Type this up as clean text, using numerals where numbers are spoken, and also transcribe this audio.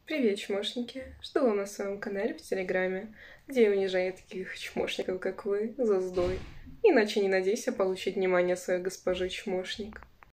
Привет, чмошники! Жду вас на своем канале в Телеграме, где я унижаю таких чмошников, как вы, за сдой. Иначе не надейся получить внимание своей госпожи чмошник.